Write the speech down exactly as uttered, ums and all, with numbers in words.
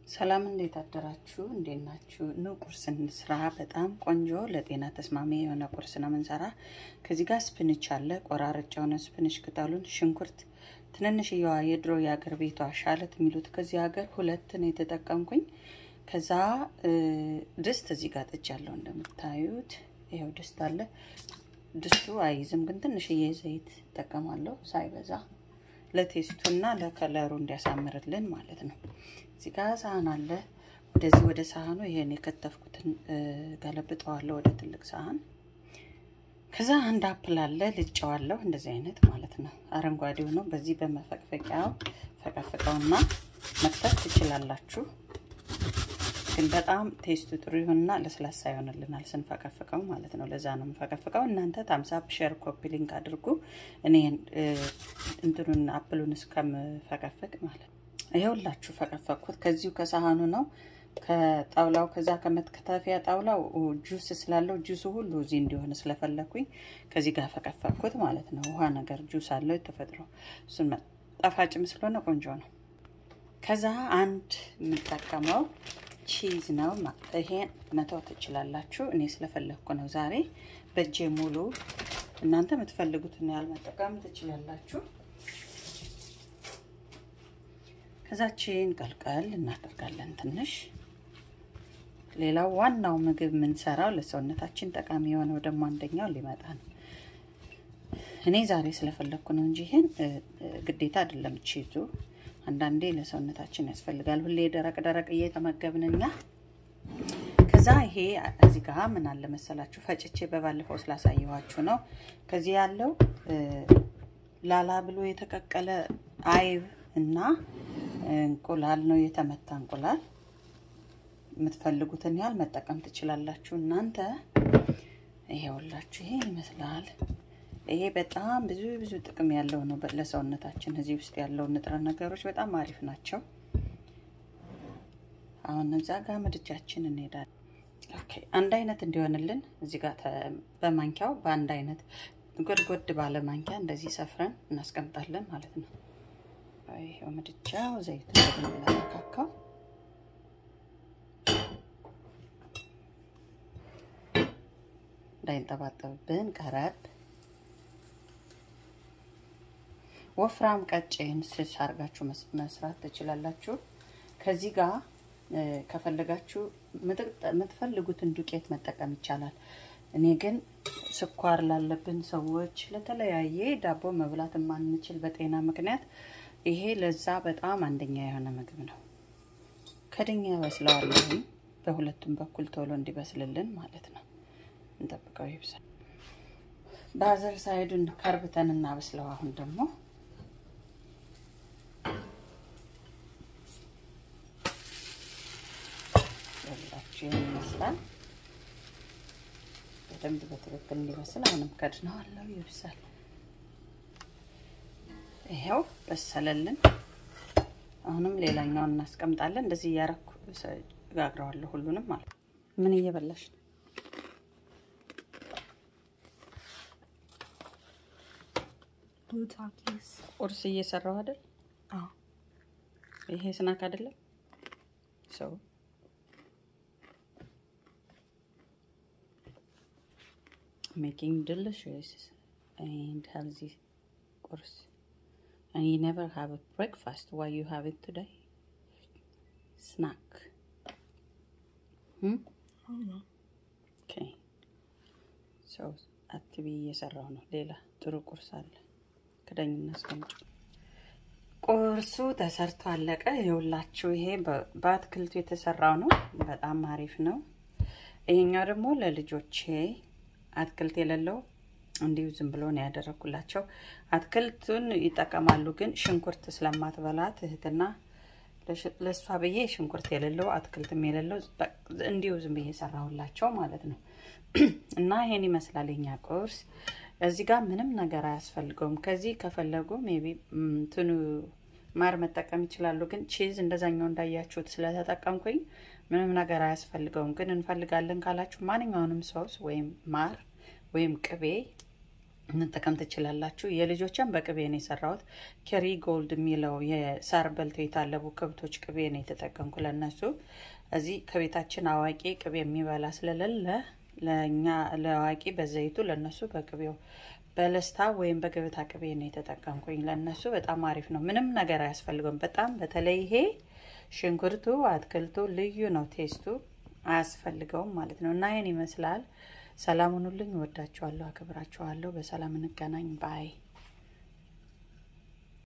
ሰላም እንዴት አደራችሁ እንዴት ናችሁ ኑ ቁርስ እንስራ በጣም ቆንጆ ለጤና ተስማሚ የሆነ ቁርስ ነው መንሰራ ከዚህ ጋር ስፒንች አለ ቆራርጫው ነው ስፒንች ቅጠሉን ሽንኩርት ትንንሽየዋ የድሮ ያገር ቤቷ ሻለት ሚሉት ከዚህ ሀገር ሁለት ነው የተጠቀምኩኝ ከዛ ድስት እዚህ ጋር ጥቻለሁ እንደምታዩት ይሄው ድስት አለ ድስቱ አይዝም ግን ትንሽዬ ዘይት ተጠቀማለሁ ሳይበዛ ለቴስቱና ለከለሩ እንዲያሳምርልን ማለት ነው እዚህ ጋር ሳህን አለ ወደዚህ ወደ ሳህኑ ይሄን የከተፍኩትን ጋለብጠዋለሁ ወደ ትልቅ ሳህን ከዛ አንድ አፕል አለ ልጫዋለሁ እንደዚህ አይነት ማለት ነው አረንጓዴው ነው በዚህ በመፈቅፈቂያው ፈቀፈቀውና መክተፍ ትችላላችሁ ግን በጣም ቴስቱ ጥሩ ይሆንና ለስላሳ ይሆንልናል ስንፈቀፈቀው ማለት ነው ለዛ ነው መፈቀፈቀው እናንተ ታምስ አፕ ሼር ኮፒ ሊንክ አድርጉ እኔ እንትኑን አፕሉን እስከም ፈቀፈቅ ማለት ይሄውላችሁ ፈቀፈቅኩት ከዚሁ ከሳህኑ ነው ከጣውላው ከዛ ከመትከታፊያ ጣውላው ጁስ ስላለው ጁሱ ሁሉ እዚህ እንዲሆን ስለፈለኩኝ ከዚህ ጋር ፈቀፈቅኩት ማለት ነው ውሃ ነገር ጁስ አለው ተፈጥሮ እሱን ጣፋጭም ስለሆነ ቆንጆ ነው ከዛ አንድ ምንጠቀመው ቺዝ ነው ይሄን መተው ትችላላችሁ እኔ ስለፈለኩ ነው ዛሬ በእጄ ሙሉ እናንተ የምትፈልጉትን ያህል መጠቀም ትችላላችሁ ከዛችን ቀልቀል እናደርጋለን ትንሽ ሌላው ዋናው ምግብ ምን ሰራው ለሰውነታችን ጠቃሚ የሆነው ደግሞ አንደኛው ሊመጣ ነው እኔ ዛሬ ስለፈለኩ ነው እንጂ ይሄን ግዴታ አይደለም ቺዙ አንዳንዴ ለሰውነታችን ያስፈልጋል ሁሌ ደረቅ ደረቅ እየተመገብንኛ ከዛ ይሄ እዚህ ጋር ምን አለ መሰላችሁ ፈጭቼ በባለፈው ስላሳየዋችሁ ነው ከዚህ ያለው ላላ ብሎ የተቀቀለ አይብ እና እንቁላል ነው የተመታ እንቁላል የምትፈልጉትን ያህል መጠቀም ትችላላችሁ እናንተ ይሄውላችሁ ይሄ ይመስላል ይሄ በጣም ብዙ ብዙ ጥቅም ያለው ነው ለሰውነታችን እዚህ ውስጥ ያለው ንጥረ ነገሮች በጣም አሪፍ ናቸው አሁን እዛ ጋር ምድጃችን እንሄዳለን ኦኬ አንድ አይነት እንዲሆንልን እዚህ ጋር በማንኪያው በአንድ አይነት ጎድጎድ ባለ ማንኪያ እንደዚህ ሰፍረን እናስቀምጣለን ማለት ነው ይሄው ምድጃው ዘይት እንደምናካካው ዳይንጠባጠብን ቀረብ ወፍራም ቀጭን ስስ አርጋችሁ መስራት ትችላላችሁ ከዚህ ጋር ከፈለጋችሁ የምትፈልጉትን ዱቄት መጠቀም ይቻላል እኔ ግን ስኳር ላለብን ሰዎች ለተለያየ ዳቦ መብላት ማንችል በጤና ምክንያት ይሄ ለዛ በጣም አንደኛ የሆነ ምግብ ነው ከድኛ በስለዋለሁ በሁለቱም በኩል ቶሎ እንዲበስልልን ማለት ነው እንጠብቀው ይብሳል ባዘር ሳይዱን ከርብተን እናበስለው አሁን ደግሞ ያላችሁ ይመስላል በደንብ በትክክል እንዲበስል አሁንም ከድነዋለሁ ይብሳል ይሄው በሰለልን አሁንም ሌላኛውን እናስቀምጣለን እንደዚህ ያረኩ ጋግረዋለሁ ሁሉንም ማለት ምን እየበላሽ ነው ቡታኪስ ቁርስ እየሰራው አይደል አዎ ይሄ ስናክ አይደለም so making delicious and healthy course and you never have a breakfast why you have it today snack hmm oh okay so activity እየሰራው ነው ሌላ ጥሩ ቁርስ አለ ከዳኝና አስቀምጡ ቁርሱ ተሰርቶ አለቀ ይውላችሁ ይሄ በአትክልቱ የተሰራው ነው በጣም አሪፍ ነው ይሄኛው ደግሞ ለልጆቼ አትክልት የሌለው እንዲው ዝም ብሎ ነው ያደረኩላቸው አትክልቱን ይጠቀማሉ ግን ሽንኩርት ስለማትበላት እህትና ለሷ በየ ሽንኩርት የሌለው አትክልትም የሌለው እንዲው ዝም ብዬ ሰራሁላቸው ማለት ነው እና ይሄን ይመስላል የኛ ቁርስ እዚህ ጋር ምንም ነገር አያስፈልገውም ከዚህ ከፈለጉ ሜቢ እንትኑ ማር መጠቀም ይችላሉ ግን ቺዝ እንደዛኛው እንዳያችሁት ስለተጠቀምኩኝ ምንም ነገር አያስፈልገውም ግን እንፈልጋለን ካላችሁ ማንኛውንም ሶስ ወይም ማር ወይም ቅቤ እንጠቀም ትችላላችሁ። የልጆችን በቅቤ ነው የሰራሁት። ከሪ ጎልድ የሚለው የሳር በልቶ የታለቡ ከብቶች ቅቤ ነው የተጠቀምኩ ለነሱ። እዚህ ከቤታችን አዋቂ ቅቤ የሚበላ ስለሌለ ለኛ ለአዋቂ በዘይቱ ለነሱ በቅቤው በለስታ ወይም በገበታ ቅቤ ነው የተጠቀምኩኝ። ለነሱ በጣም አሪፍ ነው። ምንም ነገር አያስፈልገውም። በጣም በተለይ ይሄ ሽንኩርቱ አትክልቱ ልዩ ነው። ቴስቱ አያስፈልገውም ማለት ነው። እና ይሄን ይመስላል። ሰላም ሁኑልኝ። ወዳችኋለሁ፣ አከብራችኋለሁ። በሰላም እንገናኝ ባይ